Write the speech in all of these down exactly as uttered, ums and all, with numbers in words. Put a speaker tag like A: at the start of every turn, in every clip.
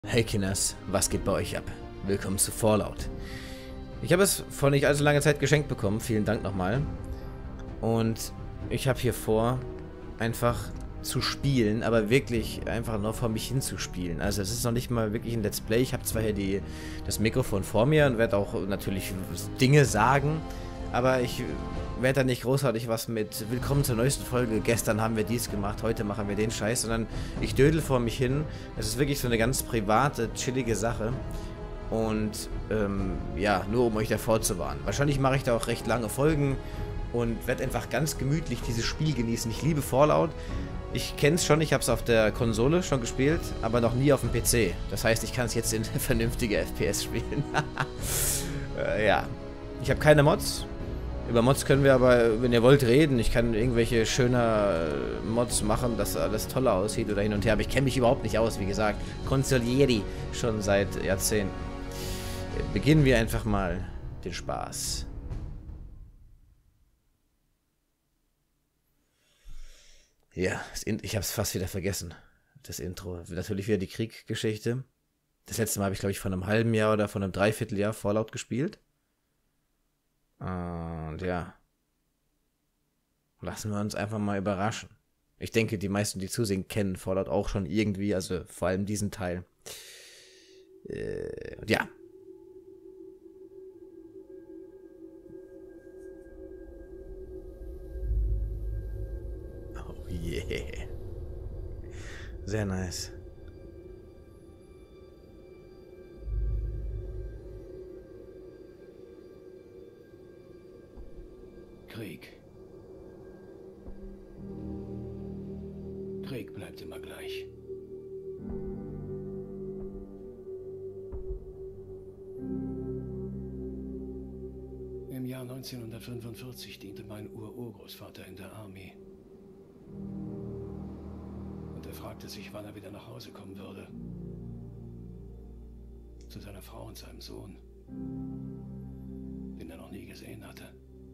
A: Hey Kinders, was geht bei euch ab? Willkommen zu Fallout. Ich habe es vor nicht allzu langer Zeit geschenkt bekommen, vielen Dank nochmal. Und ich habe hier vor, einfach zu spielen, aber wirklich einfach nur vor mich hin zu spielen. Also es ist noch nicht mal wirklich ein Let's Play. Ich habe zwar hier die, das Mikrofon vor mir und werde auch natürlich Dinge sagen, aber ich werde da nicht großartig was mit Willkommen zur neuesten Folge, gestern haben wir dies gemacht, heute machen wir den Scheiß, sondern ich dödel vor mich hin. Es ist wirklich so eine ganz private, chillige Sache. Und ähm, ja, nur um euch davor zu warnen. Wahrscheinlich mache ich da auch recht lange Folgen und werde einfach ganz gemütlich dieses Spiel genießen. Ich liebe Fallout. Ich kenne es schon, ich habe es auf der Konsole schon gespielt, aber noch nie auf dem P C. Das heißt, ich kann es jetzt in vernünftige F P S spielen. äh, ja, ich habe keine Mods. Über Mods können wir aber, wenn ihr wollt, reden. Ich kann irgendwelche schöner Mods machen, dass alles toller aussieht oder hin und her. Aber ich kenne mich überhaupt nicht aus, wie gesagt. Consolieri schon seit Jahrzehnten. Beginnen wir einfach mal den Spaß. Ja, ich habe es fast wieder vergessen. Das Intro. Natürlich wieder die Krieggeschichte. Das letzte Mal habe ich, glaube ich, vor einem halben Jahr oder vor einem Dreivierteljahr Fallout gespielt. Und ja, lassen wir uns einfach mal überraschen. Ich denke, die meisten, die zusehen, kennen Fallout auch schon irgendwie, also vor allem diesen Teil. Äh, und ja. Oh yeah. Sehr nice.
B: Krieg. Krieg bleibt immer gleich. Im Jahr neunzehnhundertfünfundvierzig diente mein Ururgroßvater in der Armee. Und er fragte sich, wann er wieder nach Hause kommen würde. Zu seiner Frau und seinem Sohn, den er noch nie gesehen hatte.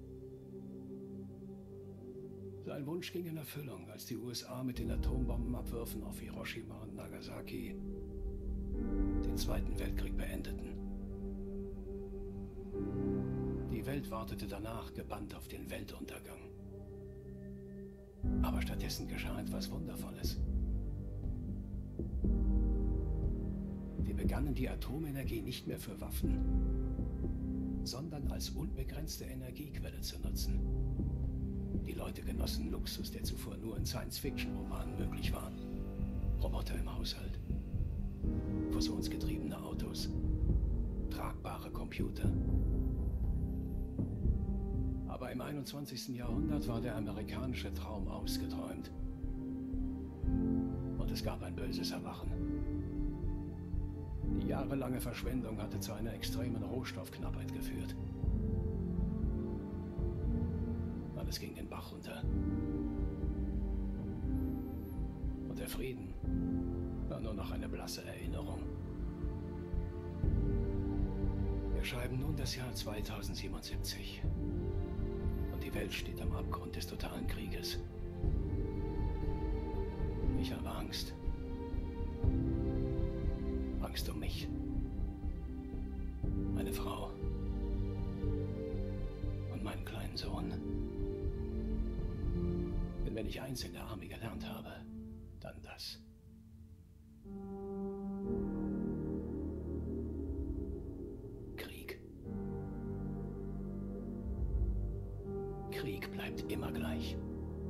B: Sein Wunsch ging in Erfüllung, als die U S A mit den Atombombenabwürfen auf Hiroshima und Nagasaki den Zweiten Weltkrieg beendeten. Die Welt wartete danach gebannt auf den Weltuntergang. Aber stattdessen geschah etwas Wundervolles. Wir begannen die Atomenergie nicht mehr für Waffen, sondern als unbegrenzte Energiequelle zu nutzen. Die Leute genossen Luxus, der zuvor nur in Science-Fiction-Romanen möglich war. Roboter im Haushalt, fusionsgetriebene Autos, tragbare Computer. Aber im einundzwanzigsten Jahrhundert war der amerikanische Traum ausgeträumt. Und es gab ein böses Erwachen. Die jahrelange Verschwendung hatte zu einer extremen Rohstoffknappheit geführt. Alles ging den Bach runter. Und der Frieden war nur noch eine blasse Erinnerung. Wir schreiben nun das Jahr zweitausendsiebenundsiebzig. Und die Welt steht am Abgrund des totalen Krieges. Ich habe Angst. Angst um mich. Meine Frau. Und meinen kleinen Sohn. Denn wenn ich eins in der Armee gelernt habe, dann das. Krieg. Krieg bleibt immer gleich.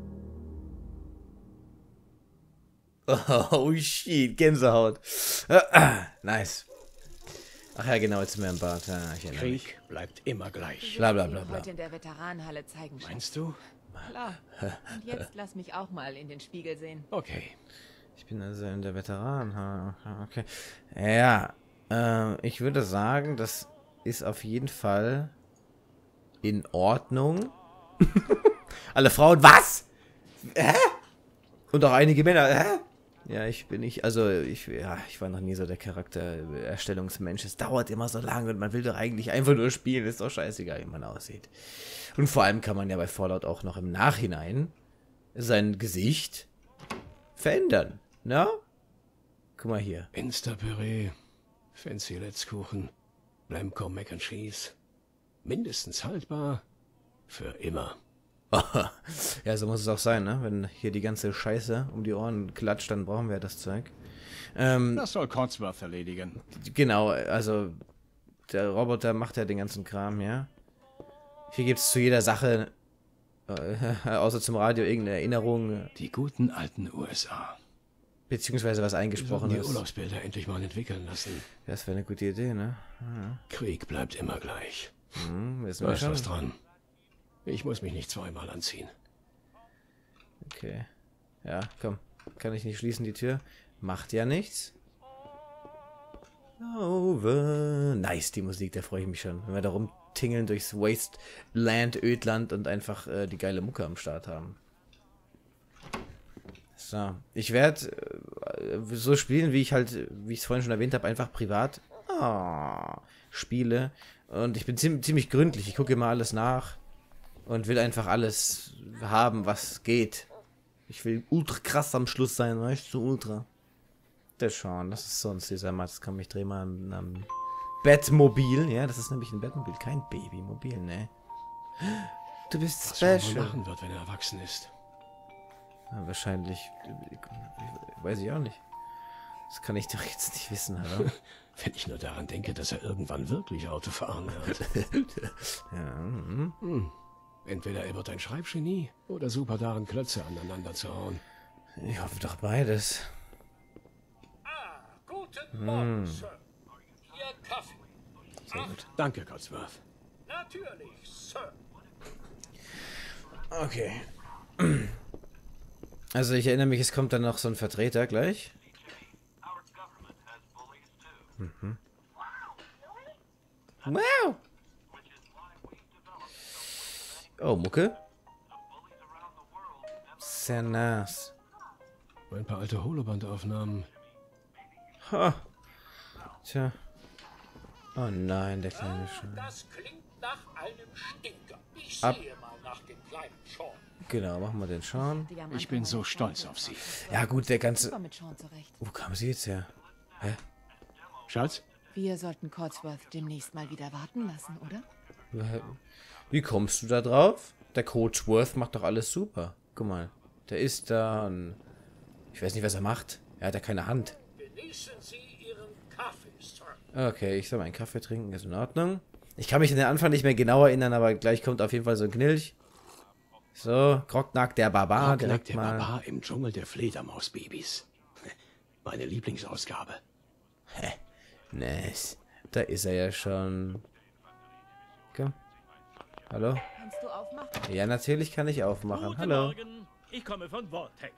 A: Oh shit, Gänsehaut. Nice. Ach ja, genau, jetzt ist mir im Bart. Ja, ich erinnere mich.
B: Krieg bleibt immer gleich.
A: Bla bla bla bla.
C: Heute in der Veteranenhalle zeigen.
B: Meinst du?
C: Klar. Und jetzt lass mich auch mal in den Spiegel sehen.
B: Okay.
A: Ich bin also in der Veteran. Okay. Ja, äh, ich würde sagen, das ist auf jeden Fall in Ordnung. Alle Frauen, was? Hä? Und auch einige Männer, hä? Ja, ich bin nicht, also ich, ja, ich war noch nie so der Charaktererstellungsmensch. Es dauert immer so lange und man will doch eigentlich einfach nur spielen. Ist doch scheißegal, wie man aussieht. Und vor allem kann man ja bei Fallout auch noch im Nachhinein sein Gesicht verändern, ne? Guck mal hier.
B: Instapüree, Fancy Letzkuchen, Blemco Mac and Cheese. Mindestens haltbar für immer.
A: Ja, so muss es auch sein, ne? Wenn hier die ganze Scheiße um die Ohren klatscht, dann brauchen wir das Zeug. Ähm,
D: Das soll Codsworth erledigen.
A: Genau, also der Roboter macht ja den ganzen Kram, ja. Hier gibt es zu jeder Sache, äh, außer zum Radio, irgendeine Erinnerung,
B: Die guten alten U S A.
A: beziehungsweise was
B: Wir
A: eingesprochen
B: sollten die
A: ist.
B: Urlaubsbilder endlich mal entwickeln lassen.
A: Das wäre eine gute Idee, ne? Ja.
B: Krieg bleibt immer gleich.
A: Hm, wissen
B: Da
A: wir
B: ist
A: schon.
B: was dran. Ich muss mich nicht zweimal anziehen.
A: Okay. Ja, komm. Kann ich nicht schließen, die Tür? Macht ja nichts. Over. Nice, die Musik, da freue ich mich schon. Wenn wir da rumtingeln durchs Wasteland, Ödland und einfach äh, die geile Mucke am Start haben. So. Ich werde äh, so spielen, wie ich halt, wie ich es vorhin schon erwähnt habe, einfach privat ah, spiele. Und ich bin ziemlich, ziemlich gründlich. Ich gucke immer alles nach. Und will einfach alles haben, was geht. Ich will ultra krass am Schluss sein, weißt du, ultra. Das schon, das ist sonst dieser Matz. Komm, ich dreh mal am, am Bettmobil. Ja, das ist nämlich ein Bettmobil, kein Babymobil, ne? Du bist
B: Was man wohl
A: special.
B: machen wird, wenn er erwachsen ist.
A: Ja, wahrscheinlich. Weiß ich auch nicht. Das kann ich doch jetzt nicht wissen, hallo?
B: Wenn ich nur daran denke, dass er irgendwann wirklich Auto fahren wird.
A: Ja, mhm.
B: Hm. Entweder er wird ein Schreibgenie oder super darin, Klötze aneinander zu hauen.
A: Ich hoffe doch beides.
E: Ah, guten Morgen, Sir. Ihr Kaffee.
A: Sehr gut.
B: Danke, Codsworth.
E: Natürlich, Sir.
A: Okay. Also ich erinnere mich, es kommt dann noch so ein Vertreter gleich. Mhm. Wow! Oh, Mucke. Sehr nice.
B: Ein paar alte Holobandaufnahmen.
A: Ha. Tja. Oh nein, der kleine
E: Ah,
A: Schein.
E: das klingt nach einem Stinker. Ich
A: Ab.
E: sehe mal nach dem kleinen Sean.
A: Genau, machen wir den Sean.
B: Ich bin so stolz auf Sie.
A: Ja gut, der ganze...
C: Super mit Sean zurecht.
A: Wo kam sie jetzt her? Hä?
B: Schatz?
C: Wir sollten Codsworth demnächst mal wieder warten lassen, oder?
A: Wie kommst du da drauf? Der Codsworth macht doch alles super. Guck mal, der ist da und... Ich weiß nicht, was er macht. Er hat ja keine Hand.
E: Genießen Sie Ihren Kaffee, Sir.
A: Okay, ich soll meinen Kaffee trinken, ist in Ordnung. Ich kann mich an den Anfang nicht mehr genau erinnern, aber gleich kommt auf jeden Fall so ein Knilch. So, Krognack der Barbar,
B: Krognack
A: direkt
B: der
A: mal.
B: Barbar im Dschungel der Fledermausbabys. Meine Lieblingsausgabe.
A: Hä? Nice. Da ist er ja schon. Komm. Hallo?
C: Kannst du aufmachen?
A: Ja, natürlich kann ich aufmachen.
F: Guten
A: Hallo.
F: Morgen, ich komme von Vortec.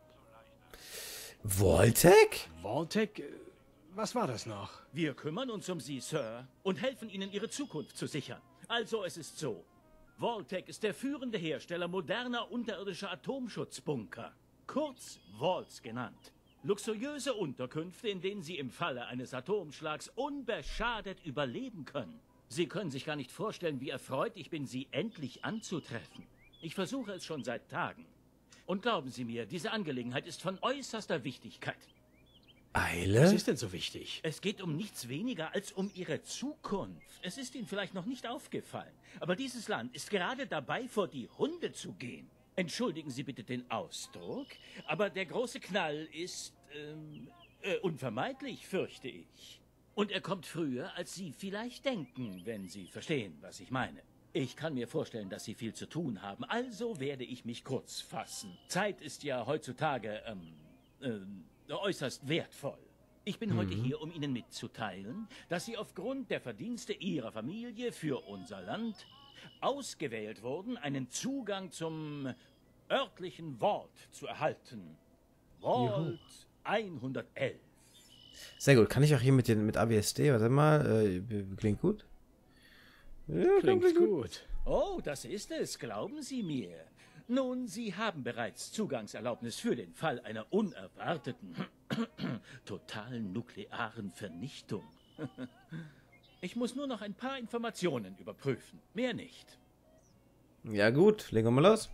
A: Voltec?
B: Vaultec? äh, Was war das noch?
F: Wir kümmern uns um Sie, Sir, und helfen Ihnen, Ihre Zukunft zu sichern. Also, es ist so. Vaultec ist der führende Hersteller moderner unterirdischer Atomschutzbunker. Kurz Vaults genannt. Luxuriöse Unterkünfte, in denen Sie im Falle eines Atomschlags unbeschadet überleben können. Sie können sich gar nicht vorstellen, wie erfreut ich bin, Sie endlich anzutreffen. Ich versuche es schon seit Tagen. Und glauben Sie mir, diese Angelegenheit ist von äußerster Wichtigkeit.
B: Was
A: Eile?
B: ist denn so wichtig?
F: Es geht um nichts weniger als um Ihre Zukunft. Es ist Ihnen vielleicht noch nicht aufgefallen, aber dieses Land ist gerade dabei, vor die Hunde zu gehen. Entschuldigen Sie bitte den Ausdruck, aber der große Knall ist ähm, äh, unvermeidlich, fürchte ich. Und er kommt früher, als Sie vielleicht denken, wenn Sie verstehen, was ich meine. Ich kann mir vorstellen, dass Sie viel zu tun haben, also werde ich mich kurz fassen. Zeit ist ja heutzutage ähm, ähm, äußerst wertvoll. Ich bin heute hier, um Ihnen mitzuteilen, dass Sie aufgrund der Verdienste Ihrer Familie für unser Land ausgewählt wurden, einen Zugang zum örtlichen Vault zu erhalten. Vault hundertelf.
A: Sehr gut. Kann ich auch hier mit den mit A W S D? Warte mal. Äh, klingt gut. Ja,
B: Klingt gut.
F: Oh, das ist es, glauben Sie mir. Nun, Sie haben bereits Zugangserlaubnis für den Fall einer unerwarteten, totalen nuklearen Vernichtung. Ich muss nur noch ein paar Informationen überprüfen, mehr nicht.
A: Ja gut, legen wir mal los.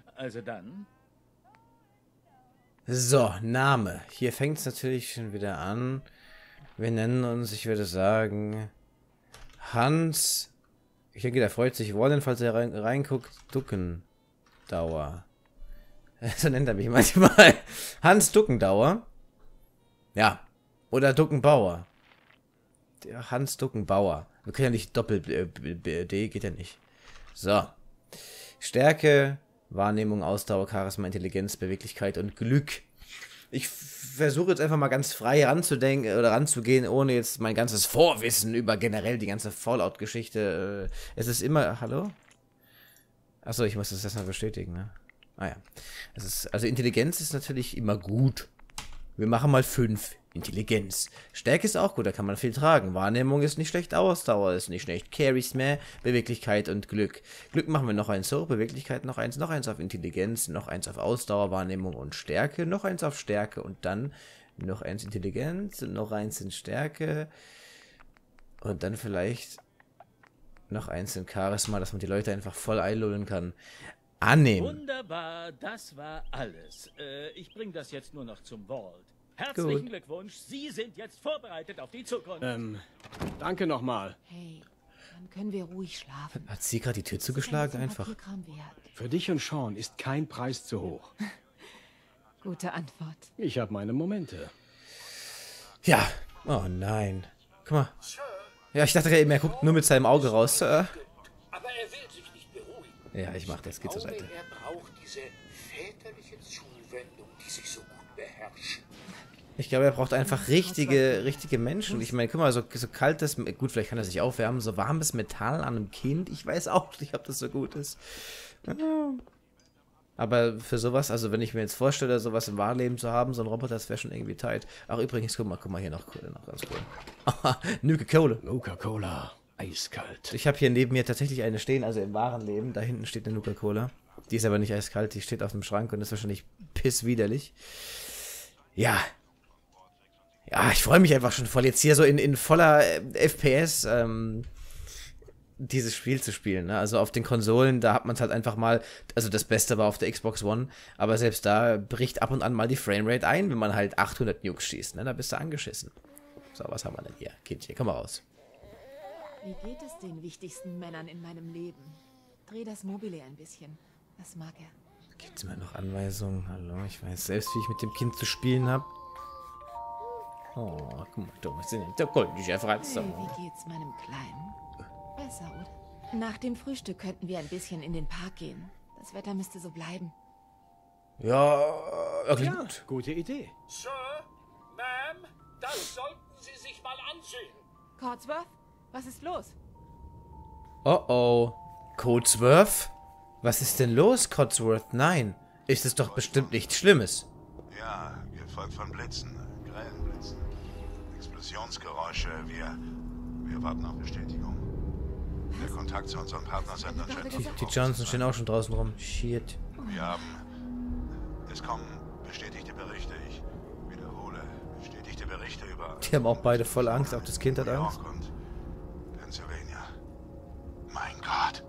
F: Also dann.
A: So, Name. Hier fängt es natürlich schon wieder an. Wir nennen uns, ich würde sagen, Hans. Ich denke, der freut sich wollen, falls er rein, reinguckt. Duckendauer. So nennt er mich manchmal. Hans Duckendauer. Ja. Oder Duckenbauer. Der Hans Duckenbauer. Wir können ja nicht Doppel-D, geht ja nicht. So. Stärke, Wahrnehmung, Ausdauer, Charisma, Intelligenz, Beweglichkeit und Glück. Ich versuche jetzt einfach mal ganz frei ranzudenken oder ranzugehen, ohne jetzt mein ganzes Vorwissen über generell die ganze Fallout-Geschichte. Es ist immer... Hallo? Achso, ich muss das erstmal bestätigen, ne? Ah ja. Es ist, also Intelligenz ist natürlich immer gut. Wir machen mal fünf. Intelligenz. Stärke ist auch gut, da kann man viel tragen. Wahrnehmung ist nicht schlecht, Ausdauer ist nicht schlecht. Charisma, Beweglichkeit und Glück. Glück machen wir noch eins hoch, Beweglichkeit noch eins, noch eins auf Intelligenz, noch eins auf Ausdauer, Wahrnehmung und Stärke, noch eins auf Stärke und dann noch eins Intelligenz und noch eins in Stärke und dann vielleicht noch eins in Charisma, dass man die Leute einfach voll einlullen kann. Annehmen.
F: Wunderbar, das war alles. Äh, ich bringe das jetzt nur noch zum Vault. Herzlichen
A: Gut.
F: Glückwunsch, Sie sind jetzt vorbereitet auf die Zukunft.
D: Ähm, danke nochmal.
C: Hey, dann können wir ruhig schlafen.
A: Hat sie gerade die Tür zugeschlagen einfach?
C: Papierkram wert.
D: Für dich und Sean ist kein Preis zu hoch.
C: Gute Antwort.
D: Ich habe meine Momente.
A: Ja. Oh nein. Guck mal. Ja, ich dachte eben, er guckt nur mit seinem Auge raus. Sir.
E: Aber er will sich nicht beruhigen.
A: Ja, ich mach das. Geht zur
E: Ich glaube,
A: Seite.
E: er braucht diese väterliche Zuwendung, die sich so gut beherrscht.
A: Ich glaube, er braucht einfach richtige, richtige Menschen. Ich meine, guck mal, so, so kaltes, gut, vielleicht kann er sich aufwärmen, so warmes Metall an einem Kind. Ich weiß auch nicht, ob das so gut ist. Aber für sowas, also wenn ich mir jetzt vorstelle, sowas im Wahrleben zu haben, so ein Roboter, das wäre schon irgendwie tight. Ach, übrigens, guck mal, guck mal hier noch, noch ganz cool. Nuka Cola.
D: Coca-Cola, eiskalt.
A: Ich habe hier neben mir tatsächlich eine stehen, also im wahren Leben. Da hinten steht eine Nuka Cola. Die ist aber nicht eiskalt, die steht auf dem Schrank und ist wahrscheinlich pisswiderlich. Ja. Ja, ich freue mich einfach schon voll, jetzt hier so in, in voller äh, F P S ähm, dieses Spiel zu spielen. Ne? Also auf den Konsolen, da hat man es halt einfach mal, also das Beste war auf der Xbox One, aber selbst da bricht ab und an mal die Framerate ein, wenn man halt achthundert Nukes schießt. Ne? Da bist du angeschissen. So, was haben wir denn hier? Kindchen, komm mal raus.
C: Wie geht es den wichtigsten Männern in meinem Leben? Dreh das Mobile ein bisschen. Das mag er.
A: Gibt es mir noch Anweisungen? Hallo, ich weiß selbst, wie ich mit dem Kind zu spielen habe. Oh, guck mal, du bist der goldische Franz.
C: Hey, wie geht's meinem Kleinen? Besser, oder? Nach dem Frühstück könnten wir ein bisschen in den Park gehen. Das Wetter müsste so bleiben.
A: Ja, okay,
D: Ja,
A: gut.
D: gute Idee.
E: Sir, Ma'am, das sollten Sie sich mal ansehen.
C: Codsworth, was ist los?
A: Oh oh. Codsworth? Was ist denn los, Codsworth? Nein. Ist es doch bestimmt nichts Schlimmes.
G: Ja, gefolgt von Blitzen, grellen Blitzen. Explosionsgeräusche, wir... wir warten auf Bestätigung. Der Kontakt zu unseren Partnersendern scheint
A: Die, die Johnson stehen auch schon draußen rum. Shit.
G: Wir haben... Es kommen bestätigte Berichte. Ich wiederhole, bestätigte Berichte über...
A: Die haben auch beide voll Angst. Auch das Kind hat
G: New
A: Angst.
G: York und Pennsylvania. Mein Gott.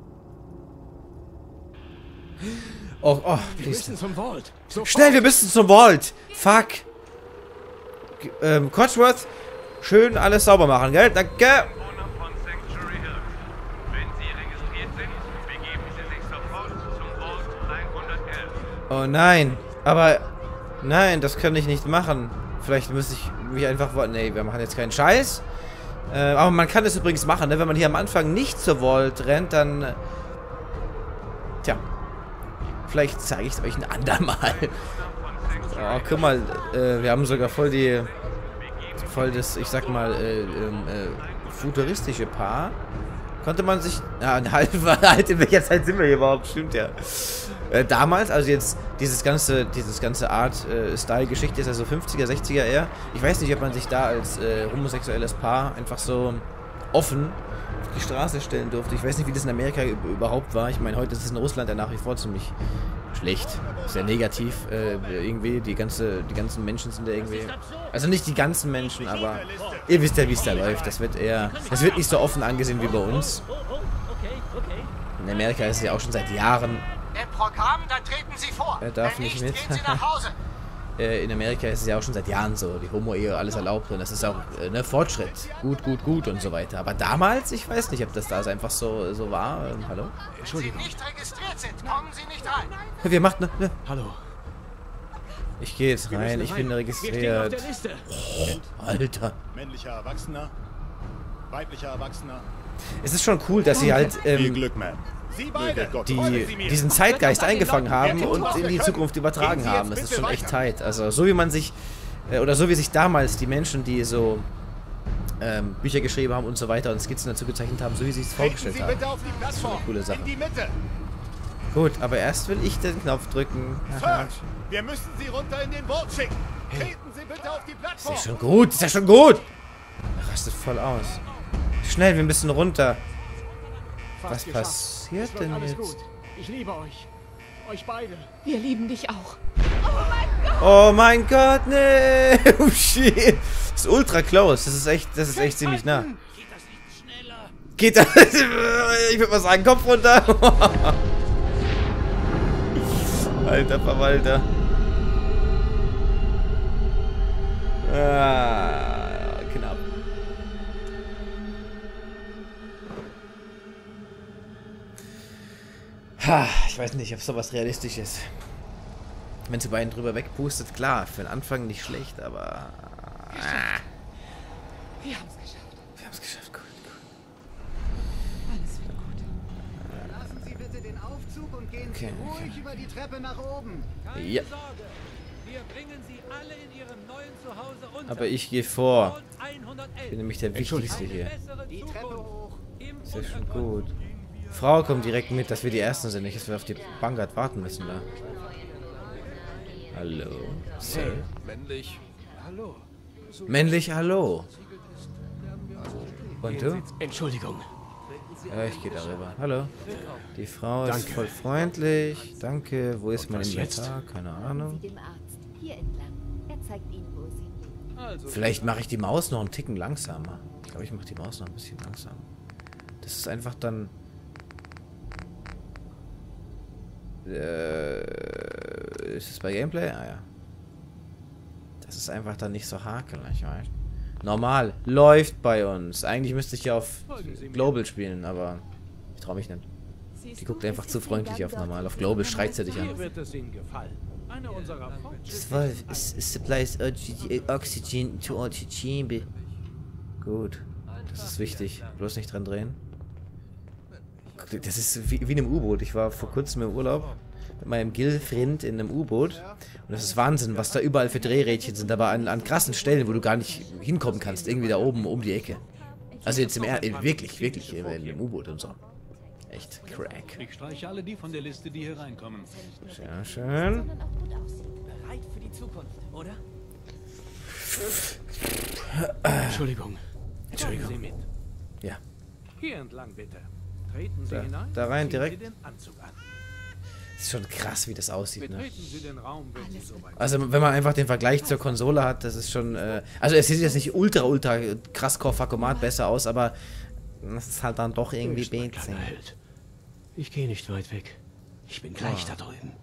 A: Oh, oh,
D: Wir
A: please.
D: müssen zum Vault. Sofort.
A: Schnell, wir müssen zum Vault. Fuck. G ähm, Codsworth, schön alles sauber machen, gell? Danke.
H: Bewohner von Sanctuary Hill. Wenn Sie registriert sind, begeben Sie sich sofort zum Vault hundertelf.
A: Oh nein. Aber, nein, das kann ich nicht machen. Vielleicht müsste ich mich einfach... Nee, wir machen jetzt keinen Scheiß. Äh, aber man kann es übrigens machen, ne? Wenn man hier am Anfang nicht zur Vault rennt, dann... Äh, tja. Vielleicht zeige ich es euch ein andermal. Oh, guck mal, äh, wir haben sogar voll die... Voll das, ich sag mal, äh, äh, futuristische Paar. Konnte man sich... Ja, halt, halt, in welcher Zeit sind wir hier überhaupt? Stimmt ja. Äh, damals, also jetzt dieses ganze, dieses ganze Art äh, Style-Geschichte ist also fünfziger, sechziger eher. Ich weiß nicht, ob man sich da als äh, homosexuelles Paar einfach so offen auf die Straße stellen durfte. Ich weiß nicht, wie das in Amerika überhaupt war. Ich meine, heute ist es in Russland ja nach wie vor ziemlich schlecht. Sehr negativ. Äh, irgendwie, die ganze, die ganzen Menschen sind da irgendwie... Also nicht die ganzen Menschen, aber ihr wisst ja, wie es da läuft. Das wird eher... Das wird nicht so offen angesehen wie bei uns.
F: Oh, oh, okay, okay.
A: In Amerika ist es ja auch schon seit Jahren
E: Im Programm, dann treten Sie vor.
A: Er darf
E: Wenn
A: nicht
E: nicht,
A: mit.
E: gehen Sie nach Hause.
A: Äh, in Amerika ist es ja auch schon seit Jahren so, die Homo-Ehe, alles erlaubt und das ist auch äh, ne, Fortschritt. Gut, gut, gut und so weiter. Aber damals, ich weiß nicht, ob das da einfach so, so war. Ähm, hallo?
E: Wenn Sie nicht registriert sind, kommen Sie nicht rein.
A: Wer macht ne? ne?
D: Hallo.
A: Ich gehe jetzt rein, ich bin
D: Wir stehen auf
A: registriert.
D: der Liste.
A: Oh, Alter.
I: Männlicher Erwachsener, weiblicher Erwachsener.
A: Es ist schon cool, dass sie halt
I: Viel
A: ähm,
I: Glück, Ma'am. Sie beide.
A: die, diesen Zeitgeist eingefangen haben und in die Zukunft übertragen haben. Das ist schon echt tight. Also so wie man sich, äh, oder so wie sich damals die Menschen, die so ähm, Bücher geschrieben haben und so weiter und Skizzen dazu gezeichnet haben, so wie sie es vorgestellt haben.
I: Bitte auf die Plattform.
A: Coole Sache.
I: In die Mitte.
A: Gut, aber erst will ich den Knopf drücken. Aha.
I: Search. Wir müssen Sie runter in den Boot schicken. Treten Sie bitte auf die
A: Ist
I: Plattform.
A: ja schon gut, ist ja schon gut. Er rastet voll aus. Schnell, wir müssen runter.
D: Fast
A: Was
D: geschafft.
A: passiert
D: Es wird
A: denn
D: alles
A: jetzt?
D: gut. Ich liebe euch. Euch beide.
C: Wir lieben dich auch.
A: Oh mein Gott, nee. Oh shit. Das ist ultra close. Das ist echt, das ist echt ziemlich nah. Geht das? Ich würde mal sagen, Kopf runter. Alter Verwalter. Ah, knapp. Ha, ich weiß nicht, ob sowas realistisch ist. Wenn sie beiden drüber wegpustet, klar, für den Anfang nicht schlecht, aber... Ah.
C: Wir haben es geschafft.
A: Wir haben es geschafft, gut, gut.
C: Alles wieder gut.
J: Lassen Sie bitte den Aufzug und gehen
A: Okay,
J: Sie ruhig
A: okay.
J: über die Treppe nach oben.
A: Ja,
H: Sorge. Wir bringen Sie alle in Ihrem neuen Zuhause unter.
A: aber ich gehe vor.
H: Vault hundertelf.
A: Ich bin nämlich der Wichtigste hier.
H: Bessere
J: Die Treppe
H: Zukunft
J: hoch.
H: im
A: Ist ja schon
H: Untergrund.
A: gut. Frau kommt direkt mit, dass wir die Ersten sind, nicht, dass wir auf die Vanguard warten müssen da. Hallo. Sir.
D: Männlich. Hallo.
A: Männlich, hallo. Und du?
D: Entschuldigung.
A: Ja, ich gehe darüber. Hallo. Die Frau ist
D: Danke.
A: voll freundlich. Danke. Wo ist mein
D: was jetzt?
A: Inventar? Keine Ahnung.
K: dem Arzt. Hier entlang. Er zeigt Ihnen, wo Sie hin.
A: Vielleicht mache ich die Maus noch einen Ticken langsamer. Ich glaube, ich mache die Maus noch ein bisschen langsamer. Das ist einfach dann... Äh, ist es bei Gameplay? Ah ja. Das ist einfach dann nicht so hakelig, weißt du? Normal. Läuft bei uns. Eigentlich müsste ich ja auf Global spielen, aber ich traue mich nicht. Die guckt einfach zu freundlich auf normal. Auf Global schreit sie dich an.
H: Hier wird es Ihnen gefallen. Eine unserer
A: zwölf supplies oxygen to our chamber. Gut. Das ist wichtig. Bloß nicht dran drehen. Das ist wie, wie in einem U-Boot. Ich war vor kurzem im Urlaub mit meinem Gilfrind in einem U-Boot. Und das ist Wahnsinn, was da überall für Drehrädchen sind. Aber an, an krassen Stellen, wo du gar nicht hinkommen kannst. Irgendwie da oben um die Ecke. Also jetzt im er wirklich, wirklich in, in dem U-Boot und so. Echt crack.
H: Ich streiche alle die von der Liste, die hier reinkommen.
A: Sehr schön.
K: Bereit für die Zukunft, oder?
D: Entschuldigung.
H: Entschuldigung. Sie mit.
A: Ja.
H: Hier entlang bitte. Treten Sie
A: Da-
H: hinein.
A: da rein
H: ziehen
A: direkt.
H: Sie den Anzug an.
A: Ist schon krass, wie das aussieht, ne?
H: Betreten Sie den Raum, wenn Sie soweit
A: Also wenn man einfach den Vergleich zur Konsole hat, das ist schon, äh, also es sieht jetzt nicht ultra, ultra krass Core-Fakomat besser aus, aber das ist halt dann doch irgendwie
D: Höchst, mein
A: basic.
D: kleiner Held. Ich gehe nicht weit weg. Ich bin gleich da drüben.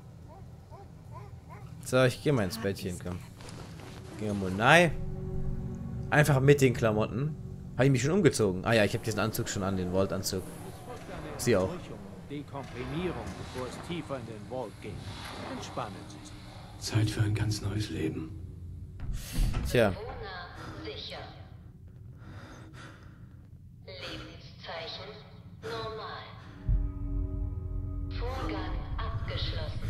A: So, ich gehe mal ins Bettchen, komm. Geh mal nein. Einfach mit den Klamotten. Habe ich mich schon umgezogen? Ah ja, ich habe diesen Anzug schon an, den Vault-Anzug. Sie auch.
H: Dekomprimierung, bevor es tiefer in den Vault geht. Entspannen Sie sich.
D: Zeit für ein ganz neues Leben.
A: Tja,
K: Sicher. Lebenszeichen normal. Vorgang abgeschlossen.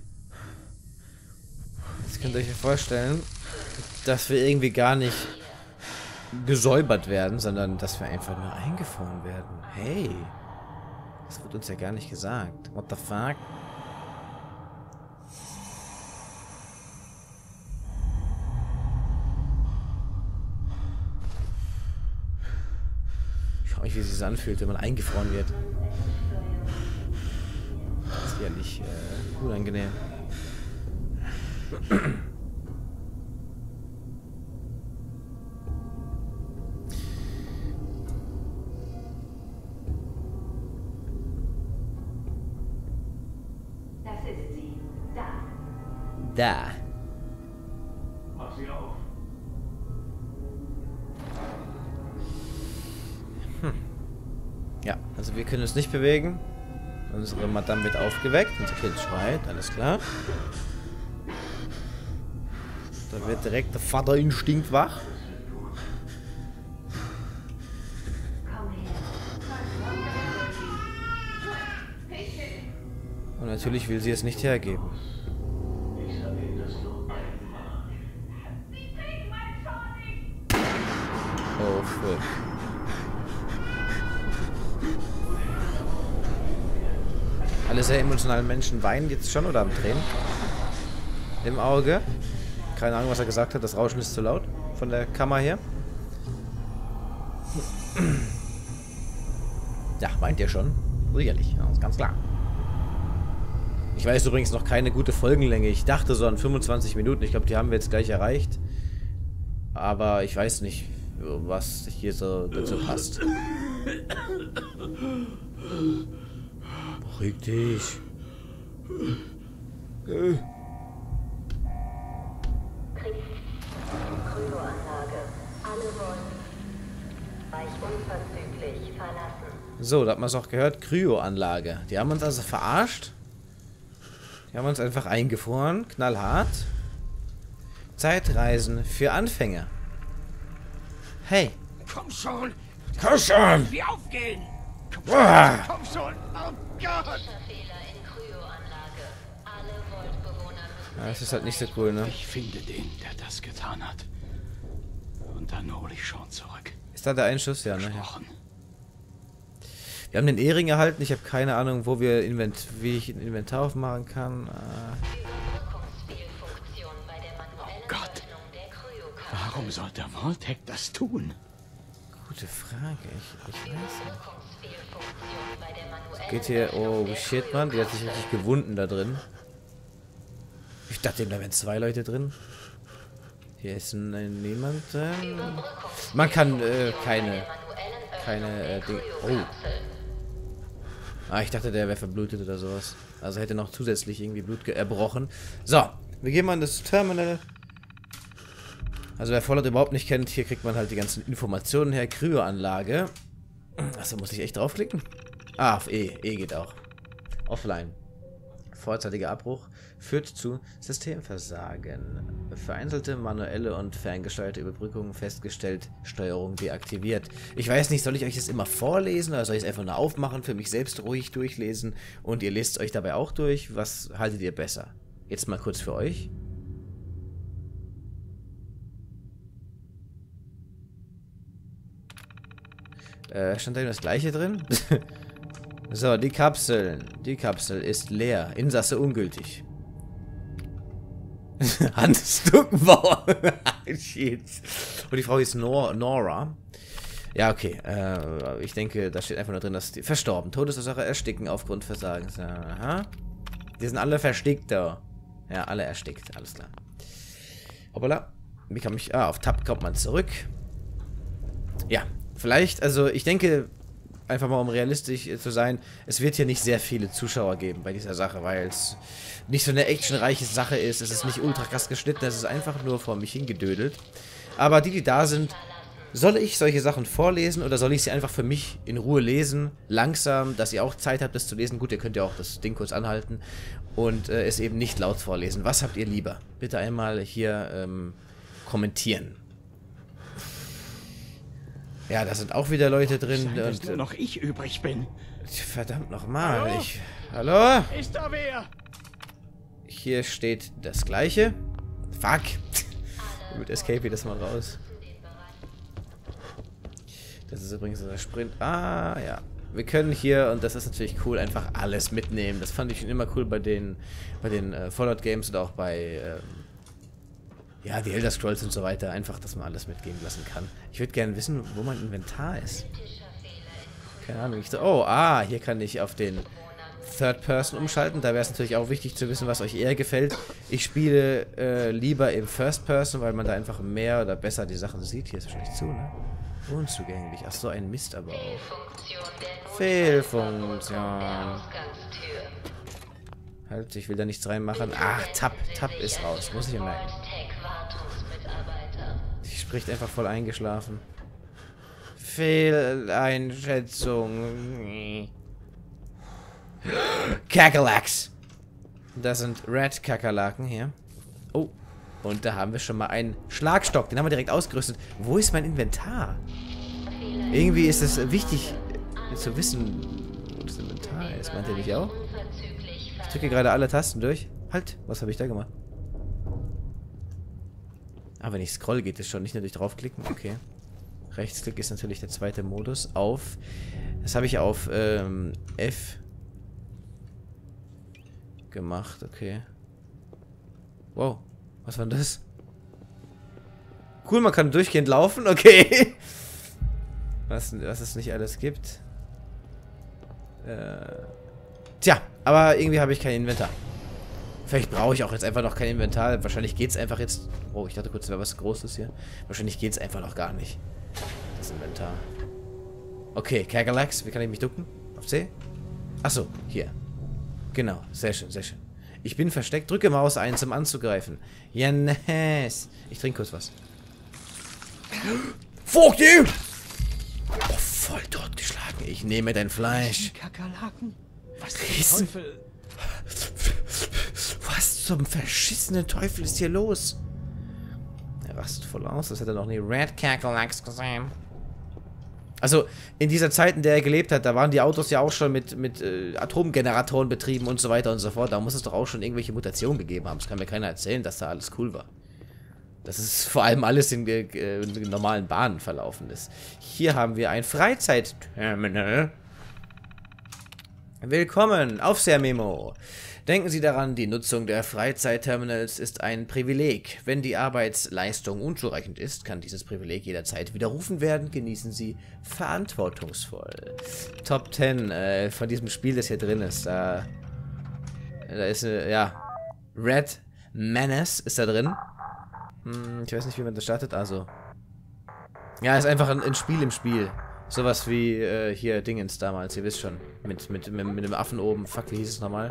A: jetzt könnt ihr euch ja vorstellen, dass wir irgendwie gar nicht gesäubert werden, sondern dass wir einfach nur eingefroren werden. Hey, das wird uns ja gar nicht gesagt. What the fuck? Ich frage mich, wie es sich anfühlt, wenn man eingefroren wird. Das ist ja nicht äh, unangenehm. da.
H: Mach sie auf.
A: Hm. Ja, also wir können uns nicht bewegen. Unsere Madame wird aufgeweckt. Unser Kind schreit, alles klar. Da wird direkt der Vatterinstinkt wach. Und natürlich will sie es nicht hergeben. Oh, fuck. Alle sehr emotionalen Menschen weinen jetzt schon oder am Tränen. Im Auge. Keine Ahnung, was er gesagt hat. Das Rauschen ist zu laut von der Kammer her. Ja, meint ihr schon? Sicherlich, ja, ist ganz klar. Ich weiß übrigens noch keine gute Folgenlänge. Ich dachte so an fünfundzwanzig Minuten. Ich glaube, die haben wir jetzt gleich erreicht. Aber ich weiß nicht, was hier so dazu passt. Beruhig dich.
L: Kryoanlage. Alle wollen Bereich unverzüglich verlassen.
A: So, da hat man es auch gehört. Kryoanlage. Die haben uns also verarscht. Die haben uns einfach eingefroren. Knallhart. Zeitreisen für Anfänger. Hey.
I: Komm schon.
A: Komm schon.
I: Wie aufgehen. Komm schon.
A: Uah.
I: Komm schon. Oh Gott.
L: Fehler in Kryoanlage. Alle Vault-Bewohner müssen
A: Ja, das ist halt nicht so cool, ne?
B: Ich finde den, der das getan hat. Und dann hole ich Sean zurück.
A: Ist da der Einschuss? Ja, ne? Ja. Wir haben den E-Ring erhalten. Ich habe keine Ahnung, wo wir Invent wie ich ein Inventar aufmachen kann. Äh
B: Oh Gott. Warum sollte Vault-Tec das tun?
A: Gute Frage. Ich, ich weiß nicht. Es geht hier... Oh, shit, Mann. Die hat sich wirklich gewunden da drin. Ich dachte, da wären zwei Leute drin. Hier ist ein, ein niemand. Äh, man kann äh, keine... Keine äh, Dinge... Oh. Ah, ich dachte, der wäre verblutet oder sowas. Also hätte noch zusätzlich irgendwie Blut erbrochen. So, wir gehen mal in das Terminal. Also wer Fallout überhaupt nicht kennt, hier kriegt man halt die ganzen Informationen her. Kryoanlage. Achso, muss ich echt draufklicken? Ah, auf E. E geht auch. Offline. Vorzeitiger Abbruch führt zu Systemversagen. Vereinzelte manuelle und ferngesteuerte Überbrückungen festgestellt, Steuerung deaktiviert. Ich weiß nicht, soll ich euch das immer vorlesen oder soll ich es einfach nur aufmachen, für mich selbst ruhig durchlesen und ihr lest euch dabei auch durch? Was haltet ihr besser? Jetzt mal kurz für euch. Äh, stand da das gleiche drin? So, die Kapseln. Die Kapsel ist leer. Insasse ungültig. Hans Duckenbauer. Shit. Und die Frau hieß Nor Nora. Ja, okay. Äh, ich denke, da steht einfach nur drin, dass die verstorben. Todesursache ersticken aufgrund Versagens. Aha. Die sind alle verstickt da. Ja, alle erstickt. Alles klar. Hoppala. Wie kann mich... Ah, auf Tab kommt man zurück. Ja, vielleicht, also ich denke... Einfach mal, um realistisch zu sein, es wird hier nicht sehr viele Zuschauer geben bei dieser Sache, weil es nicht so eine actionreiche Sache ist. Es ist nicht ultra krass geschnitten, es ist einfach nur vor mich hingedödelt. Aber die, die da sind, soll ich solche Sachen vorlesen oder soll ich sie einfach für mich in Ruhe lesen, langsam, dass ihr auch Zeit habt, das zu lesen? Gut, ihr könnt ja auch das Ding kurz anhalten und äh, es eben nicht laut vorlesen. Was habt ihr lieber? Bitte einmal hier ähm, kommentieren. Ja, da sind auch wieder Leute drin.
B: Scheint, dass
A: und,
B: nur noch ich übrig bin.
A: Verdammt nochmal. Hallo? Ich, hallo?
I: Ist da wer?
A: Hier steht das Gleiche. Fuck. Mit Escape das mal raus. Das ist übrigens der Sprint. Ah, ja. Wir können hier, und das ist natürlich cool, einfach alles mitnehmen. Das fand ich schon immer cool bei den, bei den äh, Fallout Games und auch bei... Ähm, ja, die Elder Scrolls und so weiter. Einfach, dass man alles mitgehen lassen kann. Ich würde gerne wissen, wo mein Inventar ist. Keine Ahnung. Ich so, oh, ah, hier kann ich auf den Third Person umschalten. Da wäre es natürlich auch wichtig zu wissen, was euch eher gefällt. Ich spiele äh, lieber im First Person, weil man da einfach mehr oder besser die Sachen sieht. Hier ist wahrscheinlich zu, ne? Unzugänglich. Ach so, ein Mist aber auch. Fehlfunktion. Halt, ich will da nichts reinmachen. Ach, Tab. Tab ist raus. Muss ich ja merken. Die spricht einfach voll eingeschlafen. Fehleinschätzung. Kakerlaks. Das sind Red Kakerlaken hier. Oh. Und da haben wir schon mal einen Schlagstock. Den haben wir direkt ausgerüstet. Wo ist mein Inventar? Irgendwie ist es wichtig zu wissen, wo das Inventar ist. Meint ihr nicht auch? Ich drücke gerade alle Tasten durch. Halt, was habe ich da gemacht? Ah, wenn ich scroll, geht es schon. Nicht nur durch draufklicken. Okay. Rechtsklick ist natürlich der zweite Modus. Auf. Das habe ich auf ähm, F gemacht. Okay. Wow. Was war denn das? Cool, man kann durchgehend laufen. Okay. Was, was es nicht alles gibt. Äh. Tja, aber irgendwie habe ich kein Inventar. Vielleicht brauche ich auch jetzt einfach noch kein Inventar. Wahrscheinlich geht es einfach jetzt... Oh, ich dachte kurz, es wäre was Großes hier. Wahrscheinlich geht es einfach noch gar nicht. Das Inventar. Okay, Kakerlaks. Wie kann ich mich ducken? Auf C? Achso, hier. Genau, sehr schön, sehr schön. Ich bin versteckt. Drücke Maus eins, um anzugreifen. Ja, nice. Ich trinke kurz was. Fuck you! Oh, voll totgeschlagen. Ich nehme dein Fleisch.
D: Kakerlaken? Was
A: zum Teufel? Was zum verschissenen Teufel ist hier los? Er rastet voll aus. Das hat er noch nie Red Kakerlaks gesehen. Also, in dieser Zeit, in der er gelebt hat, da waren die Autos ja auch schon mit, mit äh, Atomgeneratoren betrieben und so weiter und so fort. Da muss es doch auch schon irgendwelche Mutationen gegeben haben. Das kann mir keiner erzählen, dass da alles cool war. Dass es vor allem alles in, äh, in normalen Bahnen verlaufen ist. Hier haben wir ein Freizeitterminal. Willkommen, Aufseher-Memo. Denken Sie daran, die Nutzung der Freizeitterminals ist ein Privileg. Wenn die Arbeitsleistung unzureichend ist, kann dieses Privileg jederzeit widerrufen werden. Genießen Sie verantwortungsvoll. Top zehn äh, von diesem Spiel, das hier drin ist. Da, da ist eine, ja, Red Menace ist da drin. Hm, ich weiß nicht, wie man das startet. Also, ja, ist einfach ein, ein Spiel im Spiel. Sowas wie äh, hier Dingens damals, ihr wisst schon. Mit, mit, mit, mit dem Affen oben. Fuck, wie hieß es nochmal?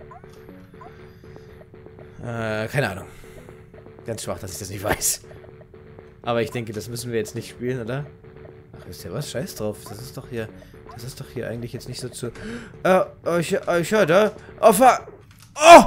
A: Äh, keine Ahnung. Ganz schwach, dass ich das nicht weiß. Aber ich denke, das müssen wir jetzt nicht spielen, oder? Ach, ist ja was? Scheiß drauf. Das ist doch hier... Das ist doch hier eigentlich jetzt nicht so zu... Äh, ich, ich höre da... Oh, fuck! Oh!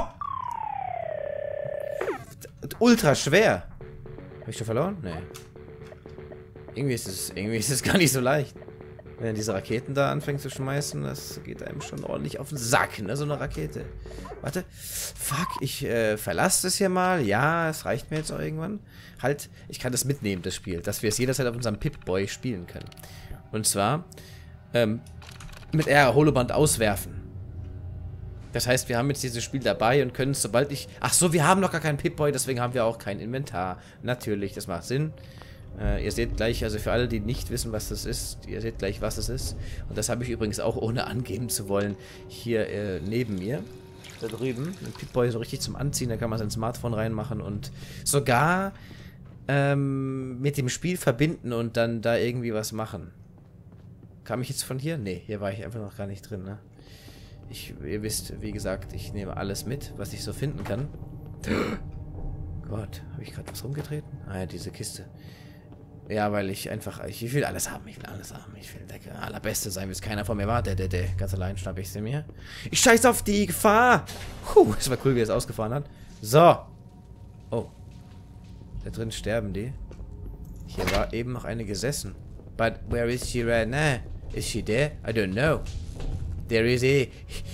A: Ultra schwer. Hab ich schon verloren? Nee. Irgendwie ist es... Irgendwie ist es gar nicht so leicht. Wenn er diese Raketen da anfängt zu schmeißen, das geht einem schon ordentlich auf den Sack, ne? So eine Rakete. Warte. Fuck, ich äh, verlasse das hier mal. Ja, es reicht mir jetzt auch irgendwann. Halt, ich kann das mitnehmen, das Spiel. Dass wir es jederzeit auf unserem Pip-Boy spielen können. Und zwar ähm, mit R Holoband auswerfen. Das heißt, wir haben jetzt dieses Spiel dabei und können es, sobald ich... Ach so, wir haben noch gar keinen Pip-Boy, deswegen haben wir auch kein Inventar. Natürlich, das macht Sinn. Äh, ihr seht gleich, also für alle, die nicht wissen, was das ist, ihr seht gleich, was es ist. Und das habe ich übrigens auch, ohne angeben zu wollen, hier äh, neben mir. Da drüben. Ein Pip-Boy so richtig zum Anziehen, da kann man sein Smartphone reinmachen und sogar ähm, mit dem Spiel verbinden und dann da irgendwie was machen. Kam ich jetzt von hier? Nee, hier war ich einfach noch gar nicht drin, ne? Ich, ihr wisst, wie gesagt, ich nehme alles mit, was ich so finden kann. Gott, habe ich gerade was rumgetreten? Ah ja, diese Kiste. Ja, weil ich einfach, ich, ich will alles haben, ich will alles haben, ich will der Allerbeste sein, bis keiner von mir war. Der, der, der, ganz allein schnapp ich sie mir. Ich scheiß auf die Gefahr! Puh, es war cool, wie er es ausgefahren hat. So. Oh. Da drin sterben die. Hier war eben noch eine gesessen. But where is she right now? Is she there? I don't know. There is a...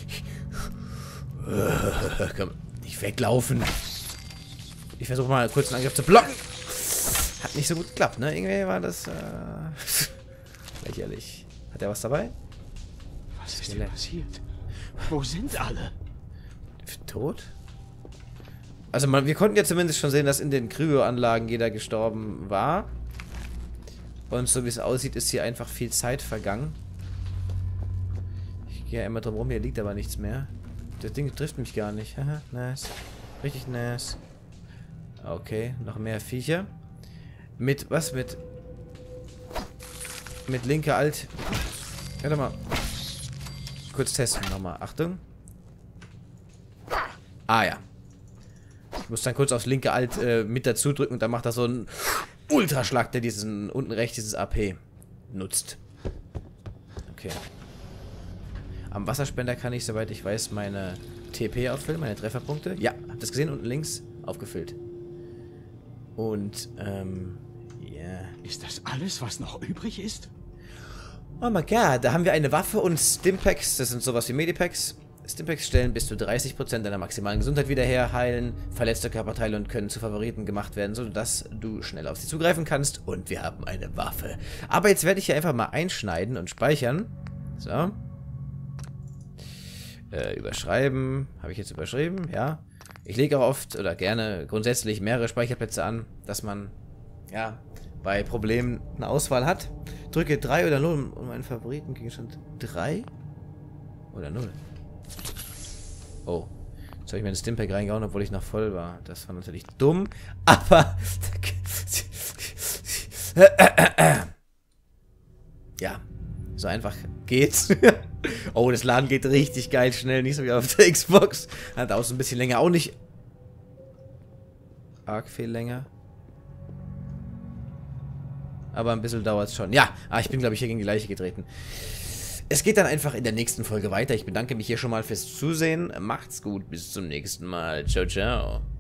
A: Komm, nicht weglaufen. Ich versuche mal kurz einen Angriff zu blocken. Hat nicht so gut geklappt, ne? Irgendwie war das, äh... lächerlich. Hat er was dabei?
D: Was ist denn passiert? Wo sind alle?
A: Tot? Also man, wir konnten ja zumindest schon sehen, dass in den Kryo-Anlagen jeder gestorben war. Und so wie es aussieht, ist hier einfach viel Zeit vergangen. Ich gehe ja immer drum rum, hier liegt aber nichts mehr. Das Ding trifft mich gar nicht. Haha, nice. Richtig nice. Okay, noch mehr Viecher. Mit, was? Mit... Mit linker Alt... Warte mal. Kurz testen nochmal. Achtung. Ah ja. Ich muss dann kurz aufs linke Alt äh, mit dazu drücken und dann macht er so einen Ultraschlag, der diesen unten rechts dieses A P nutzt. Okay. Am Wasserspender kann ich, soweit ich weiß, meine T P auffüllen, meine Trefferpunkte. Ja, habt ihr das gesehen? Unten links aufgefüllt. Und, ähm, ja. Yeah.
D: Ist das alles, was noch übrig ist?
A: Oh my god, da haben wir eine Waffe und Stimpaks, das sind sowas wie Medipacks. Stimpaks stellen bis zu dreißig Prozent deiner maximalen Gesundheit wieder her, heilen verletzte Körperteile und können zu Favoriten gemacht werden, sodass du schnell auf sie zugreifen kannst. Und wir haben eine Waffe. Aber jetzt werde ich hier einfach mal einschneiden und speichern. So. Äh, überschreiben. Habe ich jetzt überschrieben? Ja. Ich lege auch oft oder gerne grundsätzlich mehrere Speicherplätze an, dass man, ja, bei Problemen eine Auswahl hat. Drücke drei oder null, um einen Favoritengegenstand. drei oder null? Oh. Jetzt habe ich mir einen Stimpack reingehauen, obwohl ich noch voll war. Das war natürlich dumm, aber... ja, so einfach geht's. Oh, das Laden geht richtig geil schnell, nicht so wie auf der Xbox. Hat auch so ein bisschen länger, auch nicht arg viel länger. Aber ein bisschen dauert es schon. Ja, ah, ich bin, glaube ich, hier gegen die Leiche getreten. Es geht dann einfach in der nächsten Folge weiter. Ich bedanke mich hier schon mal fürs Zusehen. Macht's gut, bis zum nächsten Mal. Ciao, ciao.